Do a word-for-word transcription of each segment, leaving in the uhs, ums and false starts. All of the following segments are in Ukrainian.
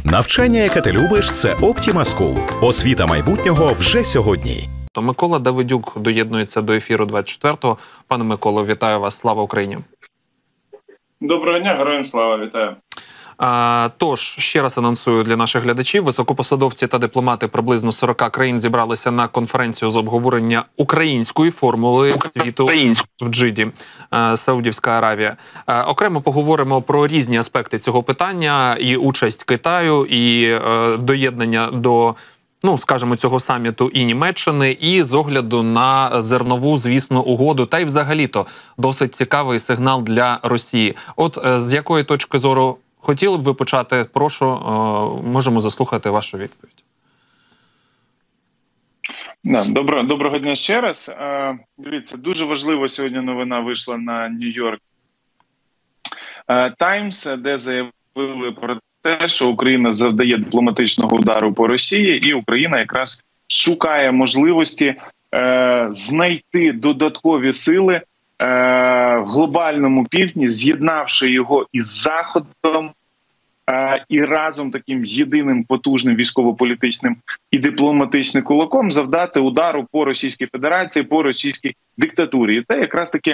Навчання, яке ти любиш, це Optima School. Освіта майбутнього вже сьогодні. Микола Давидюк доєднується до ефіру двадцять четвертого. Пане Миколо, вітаю вас. Слава Україні. Доброго дня, героям слава, вітаю. А, тож, ще раз анонсую для наших глядачів. Високопосадовці та дипломати приблизно сорока країн зібралися на конференцію з обговорення української формули світу в Джиді, Саудівська Аравія. А, окремо поговоримо про різні аспекти цього питання, і участь Китаю, і е, доєднання до, ну, скажімо, цього саміту і Німеччини, і з огляду на зернову, звісно, угоду, та й взагалі-то досить цікавий сигнал для Росії. От е, з якої точки зору хотіли б ви почати? Прошу, можемо заслухати вашу відповідь. Добро, доброго дня ще раз. Дивіться, дуже важливо сьогодні новина вийшла на Нью-Йорк Таймс, де заявили про те, що Україна завдає дипломатичного удару по Росії, і Україна якраз шукає можливості знайти додаткові сили в глобальному півдні, з'єднавши його із Заходом і разом таким єдиним потужним військово-політичним і дипломатичним кулаком завдати удару по Російській Федерації, по російській диктатурі. І це якраз таки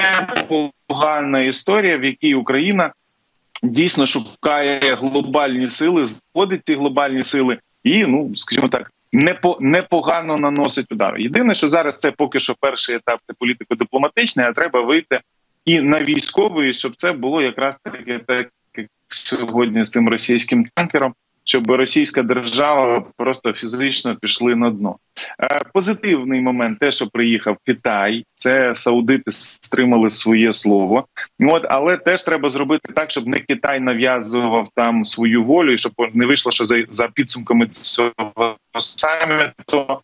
непогана історія, в якій Україна дійсно шукає глобальні сили, знаходить ці глобальні сили і, ну, скажімо так, непогано наносить удар. Єдине, що зараз це поки що перший етап, це політико-дипломатичний, а треба вийти і на військовий, щоб це було якраз таке, так як сьогодні з цим російським танкером, щоб російська держава просто фізично пішли на дно. Е, позитивний момент, те, що приїхав Китай, це саудити стримали своє слово. От, але теж треба зробити так, щоб не Китай нав'язував там свою волю, і щоб не вийшло, що за, за підсумками цього саміту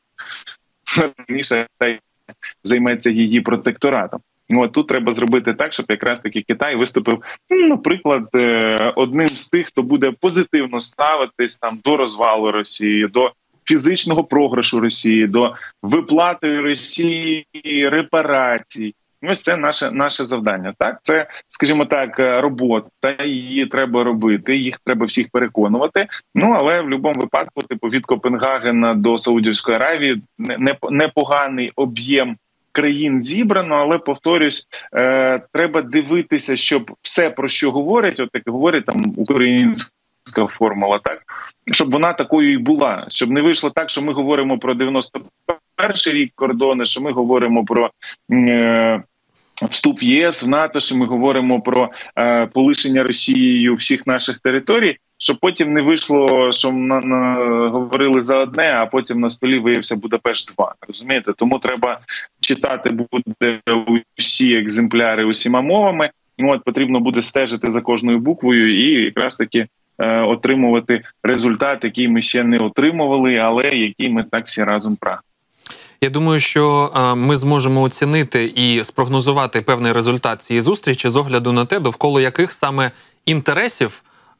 раніше Китай займеться її протекторатом. От тут треба зробити так, щоб якраз таки Китай виступив, ну, наприклад, одним з тих, хто буде позитивно ставитись там до розвалу Росії, до фізичного програшу Росії, до виплати Росії репарацій. Ось це наше наше завдання. Так, це, скажімо так, робота, її треба робити, їх треба всіх переконувати. Ну, але в будь-якому випадку, типу, від Копенгагена до Саудівської Аравії непоганий об'єм країн зібрано, але, повторюсь, е, треба дивитися, щоб все, про що говорять, от як говорять там українська формула, так, щоб вона такою і була, щоб не вийшло так, що ми говоримо про дев'яносто перший рік кордони, що ми говоримо про е, вступ в ЄС, в НАТО, що ми говоримо про е, полишення Росією всіх наших територій, щоб потім не вийшло, що на, на, говорили за одне, а потім на столі виявився Будапешт два. Розумієте? Тому треба читати буде усі екземпляри усіма мовами. От, потрібно буде стежити за кожною буквою і якраз таки е, отримувати результат, який ми ще не отримували, але який ми так всі разом прагнемо. Я думаю, що е, ми зможемо оцінити і спрогнозувати певний результат цієї зустрічі з огляду на те, довкола яких саме інтересів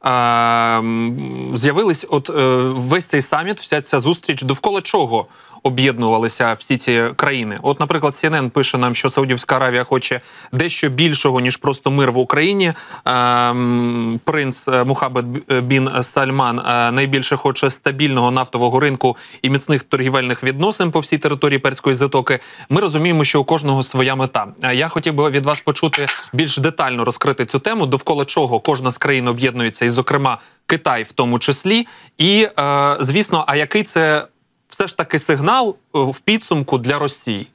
з'явились от весь цей саміт, вся ця зустріч, довкола чого об'єднувалися всі ці країни. От, наприклад, Сі Ен Ен пише нам, що Саудівська Аравія хоче дещо більшого, ніж просто мир в Україні. Принц Мухаммед бін Сальман найбільше хоче стабільного нафтового ринку і міцних торгівельних відносин по всій території Перської затоки. Ми розуміємо, що у кожного своя мета. Я хотів би від вас почути більш детально розкрити цю тему, довкола чого кожна з країн об'єднується, і, зокрема, Китай в тому числі. І, звісно, а який це все ж таки сигнал в підсумку для Росії?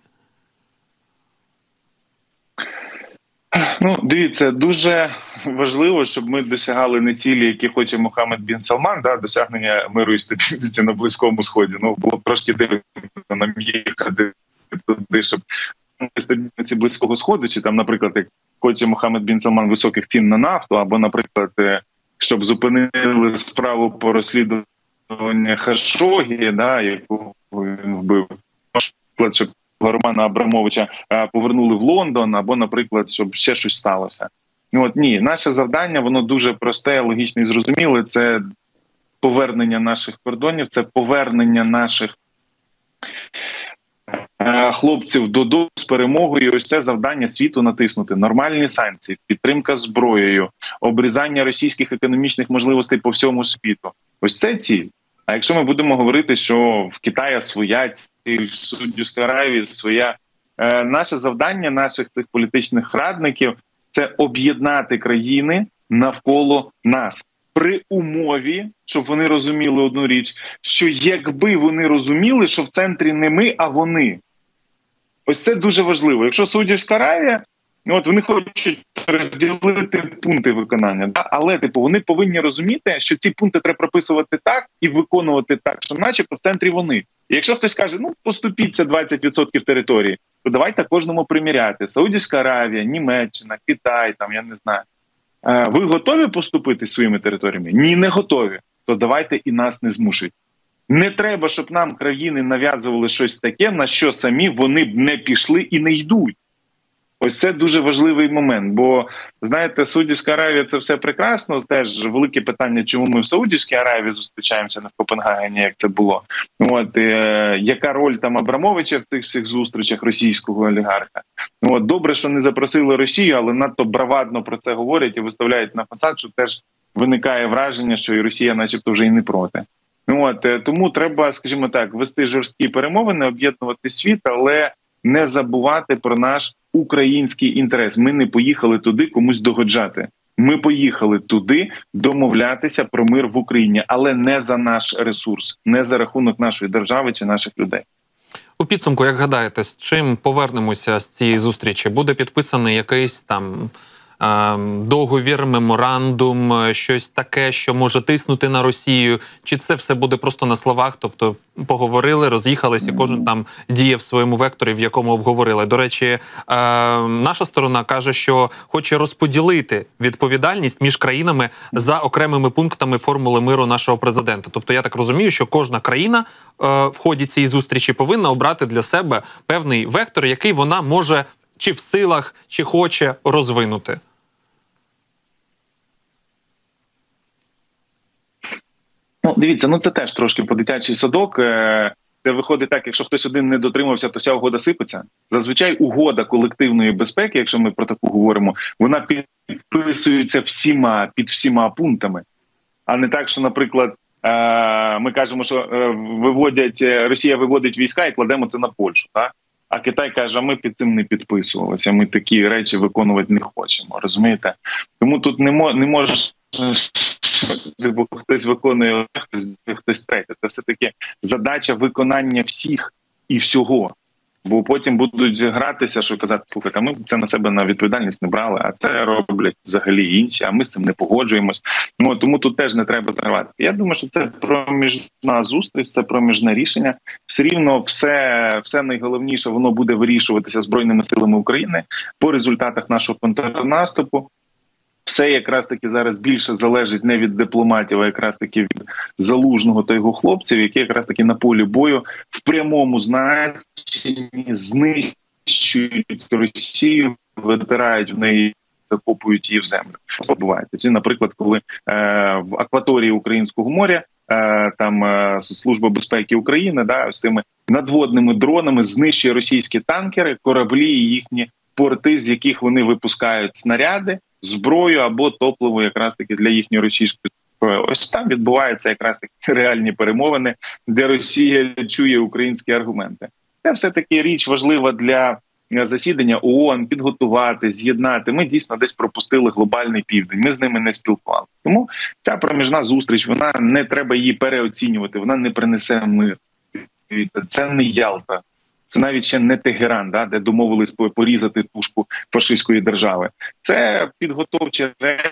Ну, дивіться, дуже важливо, щоб ми досягали не цілі, які хоче Мухаммед бін Салман, да, досягнення миру і стабільності на Близькому Сході. Ну, було б трошки дивно нам їхати туди, щоб стабільності Близького Сходу, чи там, наприклад, як хоче Мухаммед бін Салман високих цін на нафту, або, наприклад, щоб зупинили справу по розслідуванню Хашогі, да, яку він вбив, щоб Романа Абрамовича повернули в Лондон, або, наприклад, щоб ще щось сталося. От, ні, наше завдання, воно дуже просте, логічне і зрозуміле. Це повернення наших кордонів, це повернення наших хлопців додому з перемогою. Ось це завдання світу натиснути. Нормальні санкції, підтримка зброєю, обрізання російських економічних можливостей по всьому світу. Ось це ціль. А якщо ми будемо говорити, що в Китаї своя ціль, в Саудівській Аравії своя, е, наше завдання наших цих політичних радників – це об'єднати країни навколо нас. При умові, щоб вони розуміли одну річ, що якби вони розуміли, що в центрі не ми, а вони. Ось це дуже важливо. Якщо Саудівська Аравія, от вони хочуть розділити пункти виконання, да? Але типу вони повинні розуміти, що ці пункти треба прописувати так і виконувати так, що начебто в центрі вони. І якщо хтось каже, ну поступіться двадцять відсотків території, то давайте кожному приміряти. Саудівська Аравія, Німеччина, Китай, там я не знаю. Ви готові поступити своїми територіями? Ні, не готові. То давайте і нас не змушуйте. Не треба, щоб нам країни нав'язували щось таке, на що самі вони б не пішли і не йдуть. Ось це дуже важливий момент, бо, знаєте, Саудівська Аравія – це все прекрасно, теж велике питання, чому ми в Саудівській Аравії зустрічаємося, не в Копенгагені, як це було. От, е, яка роль там Абрамовича в цих всіх зустрічах російського олігарха? От, добре, що не запросили Росію, але надто бравадно про це говорять і виставляють на фасад, що теж виникає враження, що і Росія начебто вже і не проти. От, е, тому треба, скажімо так, вести жорсткі перемовини, об'єднувати світ, але не забувати про наш український інтерес. Ми не поїхали туди комусь догоджати. Ми поїхали туди домовлятися про мир в Україні, але не за наш ресурс, не за рахунок нашої держави чи наших людей. У підсумку, як гадаєте, з чим повернемося з цієї зустрічі? Буде підписаний якийсь там договір, меморандум, щось таке, що може тиснути на Росію? Чи це все буде просто на словах? Тобто поговорили, роз'їхались і кожен там діє в своєму векторі, в якому обговорили. До речі, наша сторона каже, що хоче розподілити відповідальність між країнами за окремими пунктами формули миру нашого президента. Тобто я так розумію, що кожна країна в ході цієї зустрічі повинна обрати для себе певний вектор, який вона може чи в силах, чи хоче розвинути. Ну, дивіться, ну це теж трошки по-дитячий садок. Це виходить так, якщо хтось один не дотримався, то вся угода сипеться. Зазвичай угода колективної безпеки, якщо ми про таку говоримо, вона підписується всіма, під всіма пунктами. А не так, що, наприклад, ми кажемо, що виводять, Росія виводить війська і кладемо це на Польщу, так? А Китай каже, а ми під цим не підписувалися, ми такі речі виконувати не хочемо, розумієте? Тому тут не, мо, не може хтось виконує, хтось, хтось третє. Це все-таки задача виконання всіх і всього. Бо потім будуть гратися, що казати, слухайте, а ми це на себе на відповідальність не брали, а це роблять взагалі інші, а ми з цим не погоджуємось. Ну, тому тут теж не треба зривати. Я думаю, що це проміжна зустріч, це проміжне рішення. Все рівно все, все найголовніше, воно буде вирішуватися Збройними силами України по результатах нашого контрнаступу. Все якраз таки зараз більше залежить не від дипломатів, а якраз таки від Залужного та його хлопців, які якраз таки на полі бою в прямому значенні знищують Росію, витирають в неї, закопують її в землю. Відбувається. Це, наприклад, коли е, в акваторії Українського моря е, там е, Служба безпеки України, да, з цими надводними дронами знищує російські танкери, кораблі і їхні порти, з яких вони випускають снаряди, зброю або топливо якраз таки для їхньої російської зброї. Ось там відбуваються якраз такі реальні перемовини, де Росія чує українські аргументи. Це все-таки річ важлива для засідання ООН, підготувати, з'єднати. Ми дійсно десь пропустили глобальний південь, ми з ними не спілкувалися. Тому ця проміжна зустріч, вона не треба її переоцінювати, вона не принесе мир. Це не Ялта. Це навіть ще не Тегеран, да, де домовились порізати тушку фашистської держави. Це підготовчі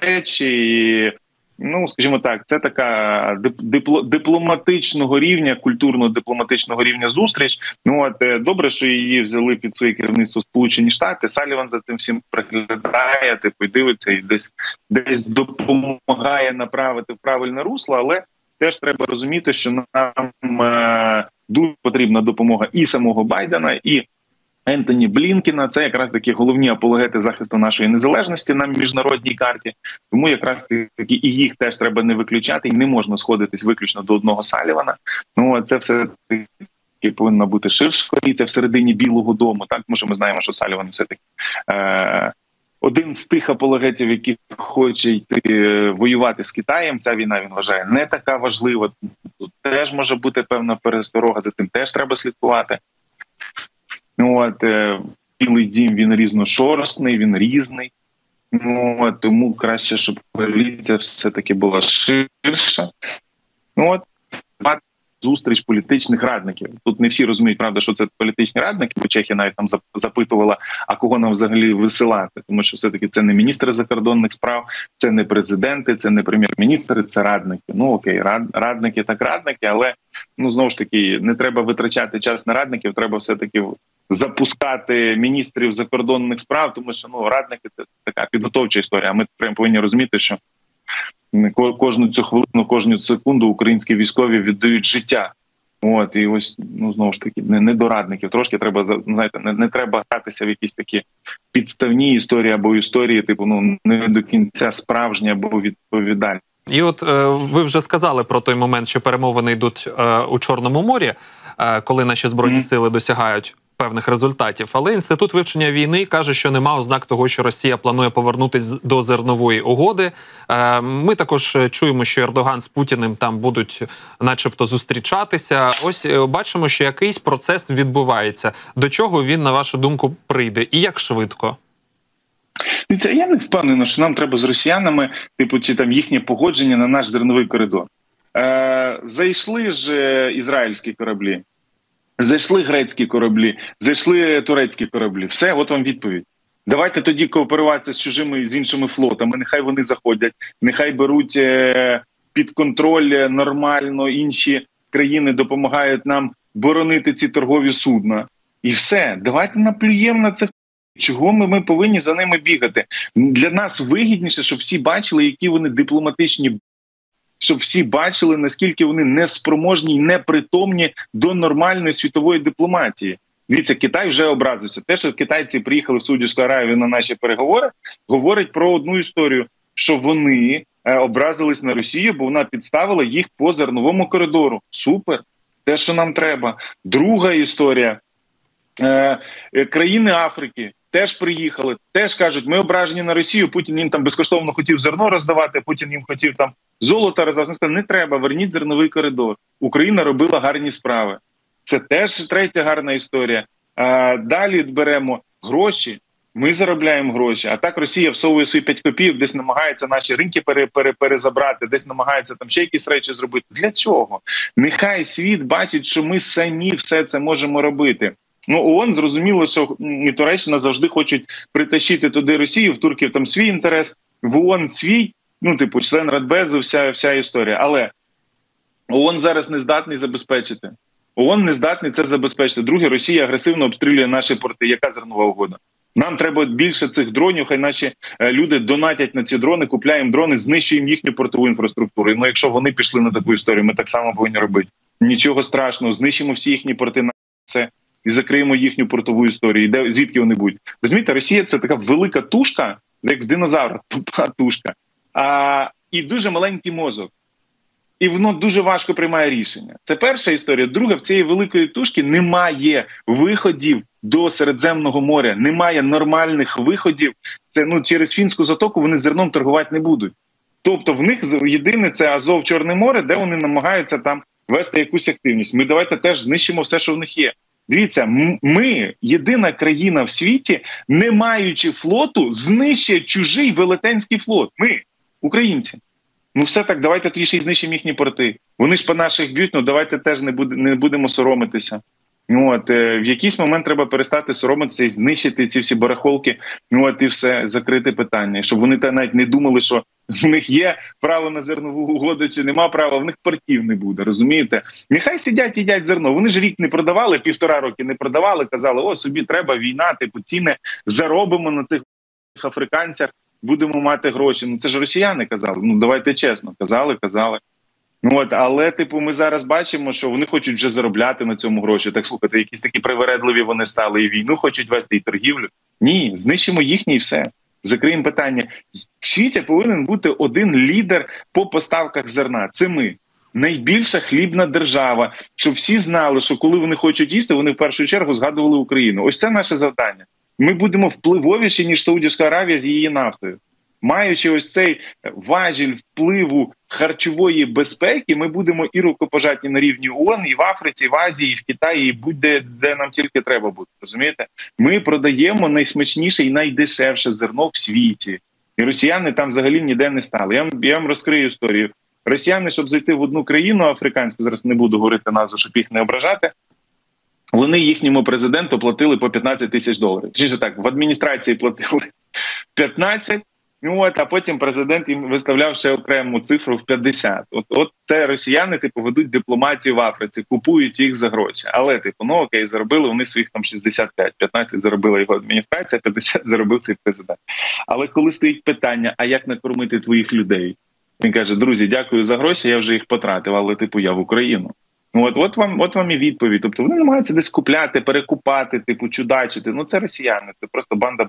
речі, ну, скажімо так, це така дипло, дипломатичного рівня, культурно-дипломатичного рівня зустріч. Ну, от, добре, що її взяли під своє керівництво Сполучені Штати. Саліван за тим всім приглядає, типу, дивиться і десь, десь допомагає направити в правильне русло, але теж треба розуміти, що нам е, дуже потрібна допомога і самого Байдена, і Ентоні Блінкена. Це якраз такі головні апологети захисту нашої незалежності на міжнародній карті. Тому якраз таки і їх теж треба не виключати, і не можна сходитись виключно до одного Салівана. Ну, це все таки повинна бути ширша коаліція всередині Білого дому, так? Тому що ми знаємо, що Саліван все-таки е, один з тих апологетів, які хоче йти воювати з Китаєм, ця війна, він вважає, не така важлива. Тут теж може бути певна пересторога, за тим теж треба слідкувати. Ну, от, Білий дім, він різношоростний, він різний. Ну, от, тому краще, щоб коаліція все-таки була ширша. Ну, от, зустріч політичних радників. Тут не всі розуміють, правда, що це політичні радники, бо Чехія навіть там запитувала, а кого нам взагалі висилати. Тому що все-таки це не міністри закордонних справ, це не президенти, це не прем'єр-міністри, це радники. Ну окей, рад, радники так радники, але ну знову ж таки не треба витрачати час на радників, треба все-таки запускати міністрів закордонних справ, тому що ну радники – це така підготовча історія, а ми прямо повинні розуміти, що кожну цю хвилину, кожну секунду українські військові віддають життя. От, і ось, ну, знову ж таки, не, не до радників. Трошки треба, знаєте, не, не треба гратися в якісь такі підставні історії або історії, типу, ну, не до кінця справжні або відповідальні. І от е, ви вже сказали про той момент, що перемовини йдуть е, у Чорному морі, е, коли наші Збройні mm. сили досягають певних результатів. Але Інститут вивчення війни каже, що нема ознак того, що Росія планує повернутися до зернової угоди. Е, ми також чуємо, що Ердоган з Путіним там будуть начебто зустрічатися. Ось бачимо, що якийсь процес відбувається. До чого він, на вашу думку, прийде? І як швидко? Це я не впевнений, що нам треба з росіянами, типу, чи там їхнє погодження на наш зерновий коридор. Е, зайшли ж ізраїльські кораблі, зайшли грецькі кораблі, зайшли турецькі кораблі. Все, от вам відповідь. Давайте тоді кооперуватися з чужими, з іншими флотами, нехай вони заходять, нехай беруть е, під контроль нормально, інші країни допомагають нам боронити ці торгові судна. І все, давайте наплюємо на цих. Чого ми, ми повинні за ними бігати? Для нас вигідніше, щоб всі бачили, які вони дипломатичні, щоб всі бачили, наскільки вони неспроможні і непритомні до нормальної світової дипломатії. Дивіться, Китай вже образився. Те, що китайці приїхали в Саудівську Аравію на наші переговори, говорить про одну історію, що вони е, образились на Росію, бо вона підставила їх по зерновому коридору. Супер! Те, що нам треба. Друга історія. Е, е, країни Африки теж приїхали, теж кажуть, ми ображені на Росію, Путін їм там безкоштовно хотів зерно роздавати, Путін їм хотів там золото роздавати. Не треба, верніть зерновий коридор. Україна робила гарні справи. Це теж третя гарна історія. А далі беремо гроші, ми заробляємо гроші, а так Росія всовує свої п'ять копійок, десь намагається наші ринки пере, пере, перезабрати, десь намагається там ще якісь речі зробити. Для чого? Нехай світ бачить, що ми самі все це можемо робити. Ну, ООН зрозуміло, що і Туреччина завжди хочуть притащити туди Росію, в турків там свій інтерес, в ООН свій, ну, типу, член Радбезу, вся, вся історія. Але ООН зараз не здатний забезпечити. ООН не здатний це забезпечити. Друге, Росія агресивно обстрілює наші порти. Яка зернова угода? Нам треба більше цих дронів, хай наші люди донатять на ці дрони, купляємо дрони, знищуємо їхню портову інфраструктуру. І, ну, якщо вони пішли на таку історію, ми так само повинні робити. Нічого страшного, знищимо всі їхні порти на це. І закриємо їхню портову історію. Де, звідки вони будуть? Розумієте, Росія – це така велика тушка, як в динозавра, тупа тушка, а, і дуже маленький мозок. І воно дуже важко приймає рішення. Це перша історія. Друга, в цієї великої тушки немає виходів до Середземного моря, немає нормальних виходів. Це, ну, через Фінську затоку вони зерном торгувати не будуть. Тобто в них єдине – це Азов, Чорне море, де вони намагаються там вести якусь активність. Ми давайте теж знищимо все, що в них є. Дивіться, ми, єдина країна в світі, не маючи флоту, знищує чужий велетенський флот. Ми, українці. Ну все так, давайте тоді ще й знищимо їхні порти. Вони ж по наших б'ють, ну давайте теж не, буде, не будемо соромитися. От, в якийсь момент треба перестати соромитися і знищити ці всі барахолки, от, і все, закрити питання. Щоб вони навіть не думали, що в них є право на зернову угоду чи нема права, в них портів не буде, розумієте? Нехай сидять, їдять зерно. Вони ж рік не продавали, півтора роки не продавали, казали, о, собі треба війна, типу ціни заробимо на тих африканцях, будемо мати гроші. Ну це ж росіяни казали, ну давайте чесно, казали, казали. Ну от, але типу ми зараз бачимо, що вони хочуть вже заробляти на цьому гроші. Так слухайте, якісь такі привередливі вони стали, і війну хочуть вести, і торгівлю. Ні, знищимо їхні і все. Закриємо питання. В світі повинен бути один лідер по поставках зерна. Це ми. Найбільша хлібна держава. Щоб всі знали, що коли вони хочуть їсти, вони в першу чергу згадували Україну. Ось це наше завдання. Ми будемо впливовіші, ніж Саудівська Аравія з її нафтою. Маючи ось цей важіль впливу харчової безпеки, ми будемо і рукопожатні на рівні ООН, і в Африці, і в Азії, і в Китаї, і будь-де, де нам тільки треба буде. Розумієте? Ми продаємо найсмачніше і найдешевше зерно в світі. І росіяни там взагалі ніде не стали. Я вам, я вам розкрию історію. Росіяни, щоб зайти в одну країну африканську, зараз не буду говорити назву, щоб їх не ображати, вони їхньому президенту платили по п'ятнадцять тисяч доларів. Чи ж так, в адміністрації платили п'ятнадцять, ну от, а потім президент їм виставляв ще окрему цифру в п'ятдесят. От, от це росіяни, типу, ведуть дипломатію в Африці, купують їх за гроші. Але, типу, ну окей, заробили вони своїх там шістдесят п'ять, п'ятнадцять заробила його адміністрація, п'ятдесят заробив цей президент. Але коли стоїть питання, а як накормити твоїх людей? Він каже, друзі, дякую за гроші, я вже їх потратив, але, типу, я в Україну. От, от вам, от вам і відповідь. Тобто вони намагаються десь купляти, перекупати, типу, чудачити. Ну це росіяни, це просто банда.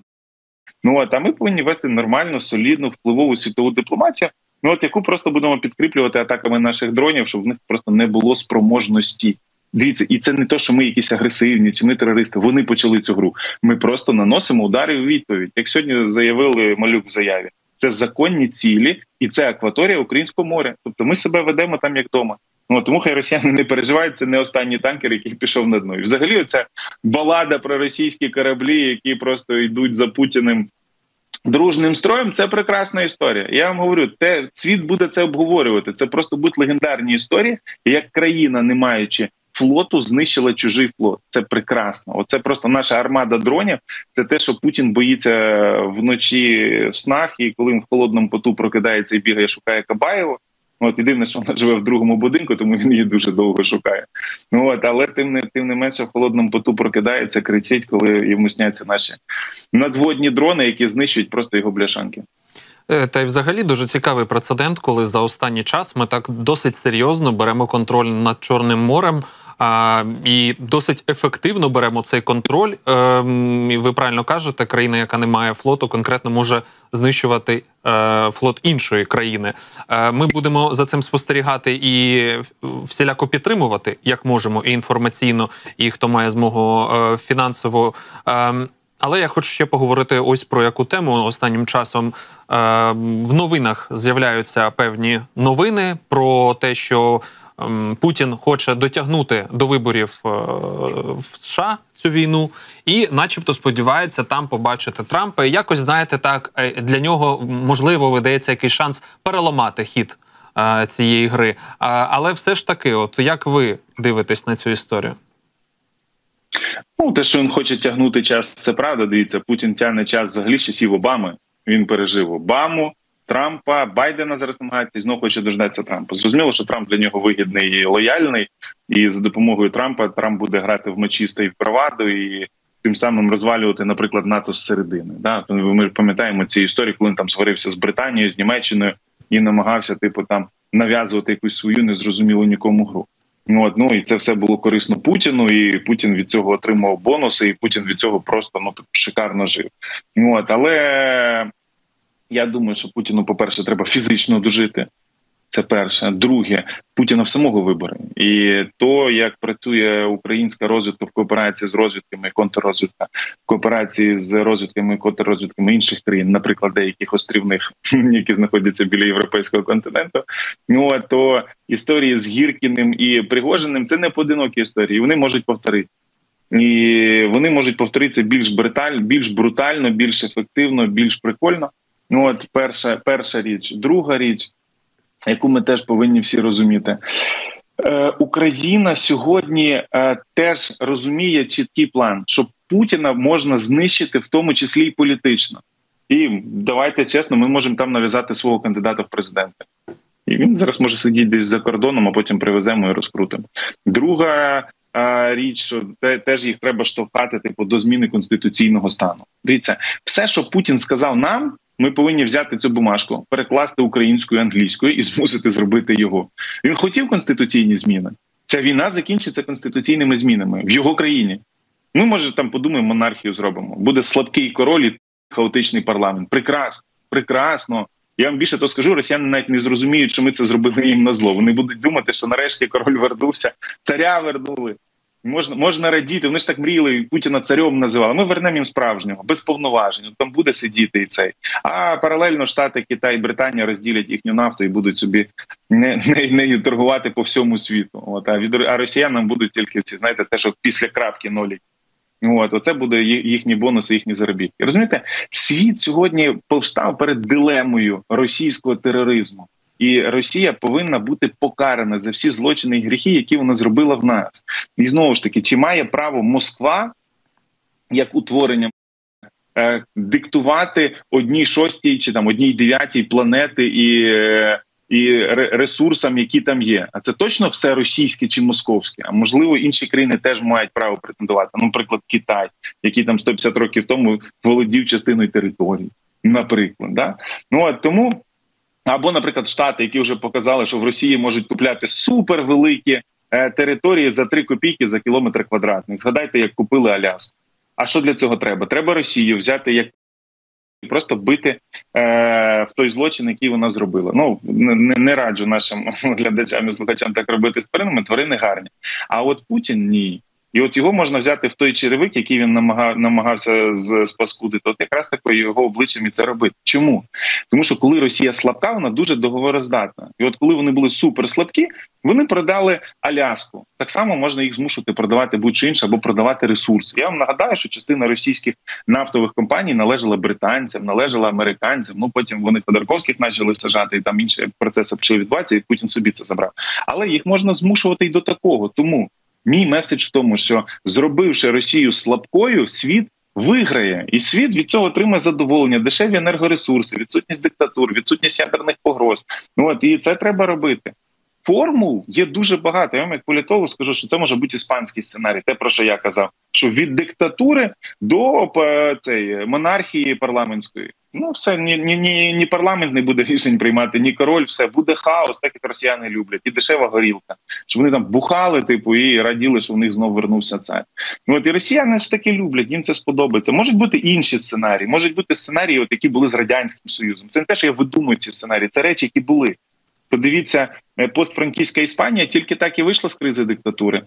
Ну от, а ми повинні вести нормальну, солідну, впливову світову дипломатію, ну от яку просто будемо підкріплювати атаками наших дронів, щоб в них просто не було спроможності. Дивіться, і це не то, що ми якісь агресивні, чи ми терористи. Вони почали цю гру. Ми просто наносимо удари у відповідь. Як сьогодні заявили Малюк в заяві, це законні цілі і це акваторія Українського моря. Тобто ми себе ведемо там як вдома. Ну, тому хай росіяни не переживають, це не останній танкер, який пішов на дно. І взагалі оця балада про російські кораблі, які просто йдуть за Путіним дружним строєм, це прекрасна історія. Я вам говорю, те, світ буде це обговорювати. Це просто будуть легендарні історії, як країна, не маючи флоту, знищила чужий флот. Це прекрасно. Оце просто наша армада дронів. Це те, що Путін боїться вночі в снах, і коли він в холодному поту прокидається і бігає, шукає Кабаєву. От єдине, що вона живе в другому будинку, тому він її дуже довго шукає. Ну от, але тим не тим не менше в холодному поту прокидається, кричить, коли йому сняться наші надводні дрони, які знищують просто його бляшанки. Та й взагалі дуже цікавий прецедент, коли за останній час ми так досить серйозно беремо контроль над Чорним морем. А, і досить ефективно беремо цей контроль. Е, і ви правильно кажете, країна, яка не має флоту, конкретно може знищувати е, флот іншої країни. Е, ми будемо за цим спостерігати і всіляко підтримувати, як можемо, і інформаційно, і хто має змогу е, фінансово. Е, але я хочу ще поговорити ось про яку тему. Останнім часом е, в новинах з'являються певні новини про те, що Путін хоче дотягнути до виборів в США цю війну і начебто сподівається там побачити Трампа. І якось, знаєте, так, для нього, можливо, видається якийсь шанс переламати хід цієї гри. Але все ж таки, от як ви дивитесь на цю історію? Ну, те, що він хоче тягнути час, це правда. Дивіться, Путін тягне час взагалі з часів Обами. Він пережив Обаму, Трампа, Байдена зараз намагається і знову хоче дождатися Трампа. Зрозуміло, що Трамп для нього вигідний і лояльний, і за допомогою Трампа Трамп буде грати в мечіста і в браваду, і тим самим розвалювати, наприклад, НАТО зсередини. Да? Ми пам'ятаємо ці історії, коли він там сварився з Британією, з Німеччиною і намагався, типу, там нав'язувати якусь свою незрозумілу нікому гру. От, ну і це все було корисно Путіну, і Путін від цього отримав бонуси, і Путін від цього просто ну шикарно жив. От, але я думаю, що Путіну, по-перше, треба фізично дожити. Це перше. Друге, Путіна в самого вибори. І то, як працює українська розвідка в кооперації з розвідками і контррозвідка, в кооперації з розвідками і контррозвідками інших країн, наприклад, деяких острівних, які знаходяться біля європейського континенту, ну, то історії з Гіркіним і Пригожиним – це не поодинокі історії. Вони можуть повторити. І вони можуть повторитися більш брутально, більш брутально, більш ефективно, більш прикольно. Ну, от перша, перша річ. Друга річ, яку ми теж повинні всі розуміти. Е, Україна сьогодні е, теж розуміє чіткий план, що Путіна можна знищити, в тому числі і політично. І давайте чесно, ми можемо там нав'язати свого кандидата в президенти. І він зараз може сидіти десь за кордоном, а потім привеземо і розкрутимо. Друга е, річ, що те, теж їх треба штовхати типу, до зміни конституційного стану. Дивіться, все, що Путін сказав нам, ми повинні взяти цю бумажку, перекласти українською, англійською і змусити зробити його. Він хотів конституційні зміни. Ця війна закінчиться конституційними змінами в його країні. Ми, може, там подумаємо, монархію зробимо. Буде слабкий король і хаотичний парламент. Прекрасно, прекрасно. Я вам більше то скажу, росіяни навіть не зрозуміють, що ми це зробили їм на зло. Вони будуть думати, що нарешті король вернувся, царя вернули. Можна, можна радіти, вони ж так мріяли, Путіна царем називали. Ми вернемо їм справжнього, без повноважень, там буде сидіти і цей. А паралельно Штати, Китай, Британія розділять їхню нафту і будуть собі не, не, нею торгувати по всьому світу. От, а, від, а росіянам будуть тільки ці, знаєте, те, що після крапки нолі. От, оце буде їхні бонуси, їхні заробітки. Розумієте, світ сьогодні повстав перед дилемою російського тероризму. І Росія повинна бути покарана за всі злочини і гріхи, які вона зробила в нас. І знову ж таки, чи має право Москва, як утворення, е, диктувати одній шостій чи там одній дев'ятій планети і, е, і ресурсам, які там є? А це точно все російське чи московське? А можливо, інші країни теж мають право претендувати. Ну, наприклад, Китай, який там сто п'ятдесят років тому володів частиною території. Наприклад, да? Ну, от тому... Або, наприклад, Штати, які вже показали, що в Росії можуть купляти супервеликі е, території за три копійки за кілометр квадратний. Згадайте, як купили Аляску. А що для цього треба? Треба Росію взяти як просто вбити е, в той злочин, який вона зробила. Ну, не, не раджу нашим глядачам і слухачам так робити з тваринами, тварини гарні. А от Путін – ні. І от його можна взяти в той черевик, який він намагав, намагався спаскудити, от якраз такою його обличчям і це робити. Чому? Тому що коли Росія слабка, вона дуже договороздатна. І от коли вони були суперслабкі, вони продали Аляску. Так само можна їх змушувати продавати будь-що інше або продавати ресурси. Я вам нагадаю, що частина російських нафтових компаній належала британцям, належала американцям. Ну потім вони Ходорковських почали сажати, і там інші процеси почали відбуватися, і Путін собі це забрав. Але їх можна змушувати й до такого. Тому мій меседж в тому, що зробивши Росію слабкою, світ виграє. І світ від цього отримає задоволення, дешеві енергоресурси, відсутність диктатур, відсутність ядерних погроз. Ну, от, і це треба робити. Формул є дуже багато. Я вам як політолог скажу, що це може бути іспанський сценарій, те, про що я казав. Що від диктатури до цей, монархії парламентської. Ну, все, ні, ні, ні, ні парламент не буде рішень приймати, ні король, все, буде хаос, так як росіяни люблять, і дешева горілка. Щоб вони там бухали, типу, і раділи, що в них знову вернувся цар. Ну, от і росіяни ж таки люблять, їм це сподобається. Можуть бути інші сценарії, можуть бути сценарії, от, які були з Радянським Союзом. Це не те, що я видумую ці сценарії, це речі, які були. Подивіться, постфранківська Іспанія тільки так і вийшла з кризи диктатури.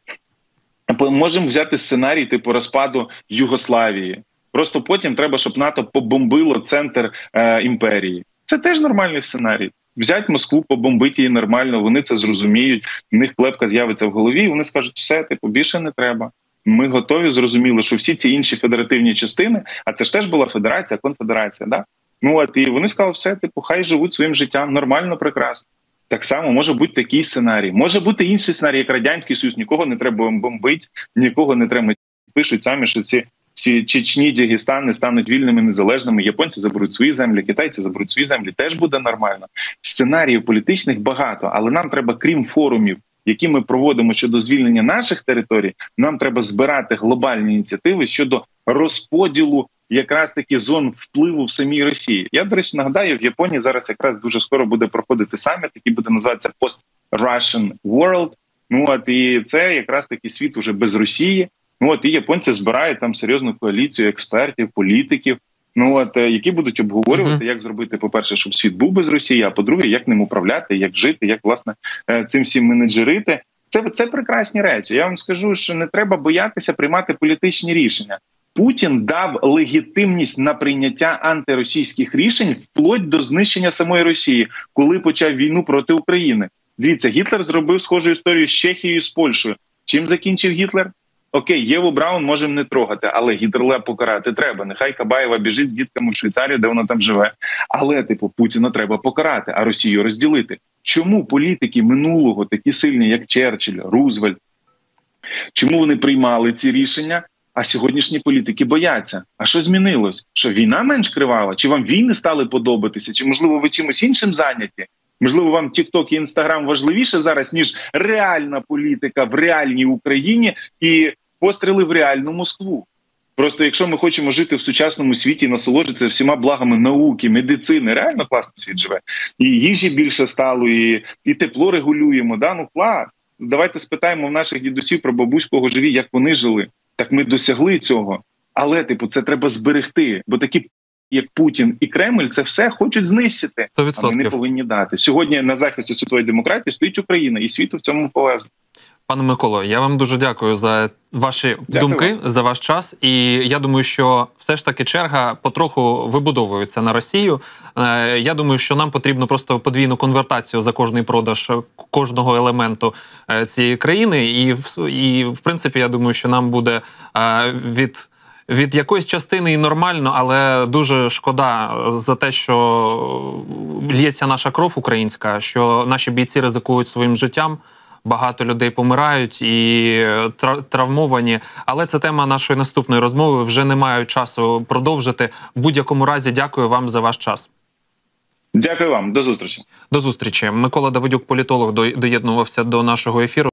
Можемо взяти сценарій типу розпаду Югославії. Просто потім треба, щоб НАТО побомбило центр е, імперії. Це теж нормальний сценарій. Взять Москву, побомбити її нормально, вони це зрозуміють, в них клепка з'явиться в голові, і вони скажуть, все, типу, більше не треба. Ми готові, зрозуміли, що всі ці інші федеративні частини, а це ж теж була федерація, конфедерація, да? Ну от, і вони сказали, все, типу, хай живуть своїм життям, нормально, прекрасно. Так само може бути такий сценарій. Може бути інший сценарій, як Радянський Союз. Нікого не треба бомбити, нікого не треба. Пишуть самі, що ці всі Чечні, Дагестани стануть вільними, незалежними. Японці заберуть свої землі, китайці заберуть свої землі. Теж буде нормально. Сценаріїв політичних багато, але нам треба, крім форумів, які ми проводимо щодо звільнення наших територій, нам треба збирати глобальні ініціативи щодо розподілу якраз таки зон впливу в самій Росії. Я, до речі, нагадаю, в Японії зараз якраз дуже скоро буде проходити саміт, який буде називатися Post-Russian World. Ну от і це якраз таки світ уже без Росії. Ну от і японці збирають там серйозну коаліцію експертів, політиків, ну от які будуть обговорювати, uh-huh. як зробити, по-перше, щоб світ був без Росії, а по-друге, як ним управляти, як жити, як, власне, цим всім менеджерити. Це, це прекрасні речі. Я вам скажу, що не треба боятися приймати політичні рішення. Путін дав легітимність на прийняття антиросійських рішень вплоть до знищення самої Росії, коли почав війну проти України. Дивіться, Гітлер зробив схожу історію з Чехією і з Польщею. Чим закінчив Гітлер? Окей, Єву Браун можемо не трогати, але Гітлера покарати треба. Нехай Кабаєва біжить з дітками в Швейцарію, де вона там живе. Але, типу, Путіна треба покарати, а Росію розділити. Чому політики минулого, такі сильні, як Черчилль, Рузвельт, чому вони приймали ці рішення? А сьогоднішні політики бояться. А що змінилось? Що війна менш кривава? Чи вам війни стали подобатися? Чи, можливо, ви чимось іншим зайняті? Можливо, вам TikTok і Instagram важливіше зараз, ніж реальна політика в реальній Україні і постріли в реальну Москву? Просто якщо ми хочемо жити в сучасному світі і насолоджуватися всіма благами науки, медицини, реально класний світ живе. І їжі більше стало, і, і тепло регулюємо. Да? Ну клас. Давайте спитаємо в наших дідусів про бабусь, кого живі, як вони жили. Так ми досягли цього. Але, типу, це треба зберегти. Бо такі, як Путін і Кремль, це все хочуть знищити. сто відсотків. А ми не повинні дати. Сьогодні на захисті світової демократії стоїть Україна, і світу в цьому повезло. Пане Миколо, я вам дуже дякую за ваші Дякую думки, вам. за ваш час. І я думаю, що все ж таки черга потроху вибудовується на Росію. Е, Я думаю, що нам потрібно просто подвійну конвертацію за кожний продаж кожного елементу е, цієї країни. І, в- і, в принципі, я думаю, що нам буде е, від... Від якоїсь частини і нормально, але дуже шкода за те, що лється наша кров українська, що наші бійці ризикують своїм життям. Багато людей помирають і тра- травмовані. Але це тема нашої наступної розмови. Вже не маю часу продовжити. В будь-якому разі, дякую вам за ваш час. Дякую вам, до зустрічі. До зустрічі. Микола Давидюк, політолог, до- доєднувався до нашого ефіру.